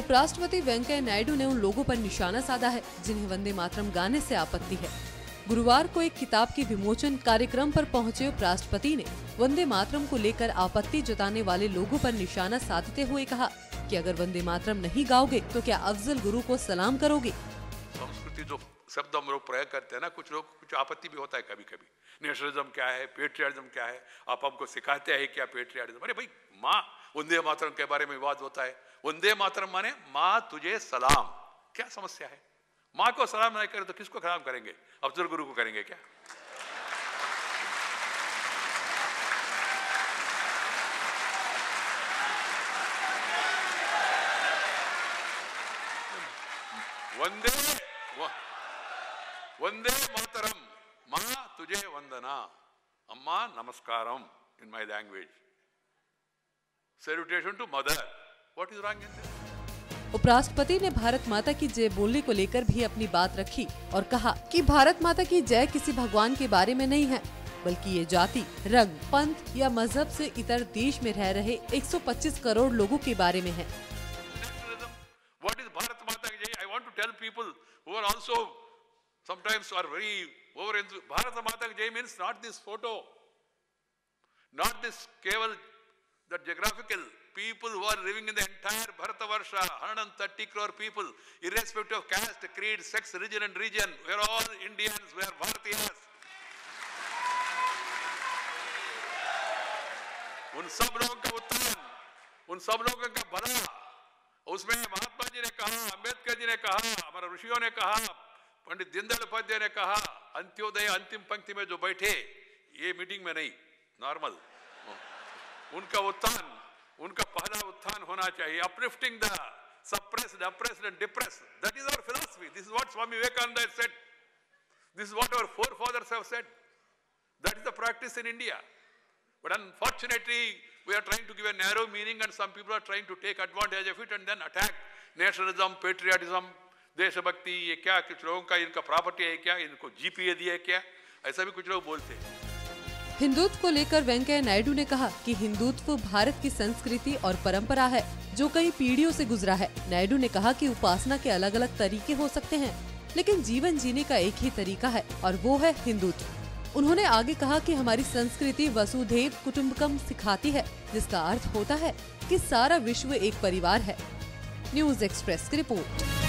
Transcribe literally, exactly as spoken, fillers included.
उपराष्ट्रपति वेंकैया नायडू ने उन लोगों पर निशाना साधा है जिन्हें वंदे मातरम गाने से आपत्ति है। गुरुवार को एक किताब के विमोचन कार्यक्रम पर पहुंचे उपराष्ट्रपति ने वंदे मातरम को लेकर आपत्ति जताने वाले लोगों पर निशाना साधते हुए कहा कि अगर वंदे मातरम नहीं गाओगे तो क्या अफजल गुरु को सलाम करोगे। संस्कृति जो शब्द हम लोग प्रयोग करते हैं ना, कुछ लोग कुछ आपत्ति भी होता है कभी कभी। नेशनलिज्म क्या है, पेट्रियाटिज्म क्या है, आप हमको सिखाते हैं क्या पेट्रियाटिज्म। अरे भाई, माँ वंदे मातरम के बारे में विवाद होता है। वंदे मातरम माने माँ तुझे सलाम, क्या समस्या है। माँ को सलाम नहीं करें तो किसको सलाम करेंगे? अफजल गुरु को करेंगे क्या? वंदे वंदे मातरम, माँ तुझे वंदना, अम्मा नमस्कारम in my language, salutation to mother. What is wrong in this? उपराष्ट्रपति ने भारत माता की जय बोलने को लेकर भी अपनी बात रखी और कहा कि भारत माता की जय किसी भगवान के बारे में नहीं है, बल्कि ये जाति, रंग, पंथ या मजहब से इतर देश में रह रहे एक सौ पच्चीस करोड़ लोगों के बारे में है। What is भारत माता की जय? I want to tell people who are also sometimes are very over into Bharat माता की जय means not this photo, not this केवल the geographical people who are living in the entire Bharatavarsha, one hundred thirty crore people, irrespective of caste, creed, sex, religion and region, we are all Indians, we are Bharatiyas. उन सब लोगों का उत्थान, उन सब लोगों का भला, उसमें महात्मा जी ने कहा, अंबेडकर जी ने कहा, हमारे ऋषियों ने कहा, पंडित दीनदयाल उपाध्याय ने कहा, अंत्योदय अंतिम पंक्ति में जो बैठे, ये मीटिंग में नहीं, नॉर्मल, उनका उत्थान, उनका पहला उत्थान होना चाहिए। uplifting the suppressed, oppressed and depressed, that is our philosophy. This is what Swami Vivekananda said. This is what our forefathers have said. That is the practice in India. But unfortunately, we are trying to give a narrow meaning and some people are trying to take advantage of it and then attack nationalism, patriotism, देशभक्ति। ये क्या कुछ लोगों का इनका property है क्या, इनको जीपीए दिया है क्या, ऐसा भी कुछ लोग बोलते हैं। हिंदुत्व को लेकर वेंकैया नायडू ने कहा कि हिंदुत्व भारत की संस्कृति और परंपरा है जो कई पीढ़ियों से गुजरा है। नायडू ने कहा कि उपासना के अलग अलग तरीके हो सकते हैं, लेकिन जीवन जीने का एक ही तरीका है और वो है हिंदुत्व। उन्होंने आगे कहा कि हमारी संस्कृति वसुधैव कुटुंबकम सिखाती है, जिसका अर्थ होता है कि सारा विश्व एक परिवार है। न्यूज एक्सप्रेस की रिपोर्ट।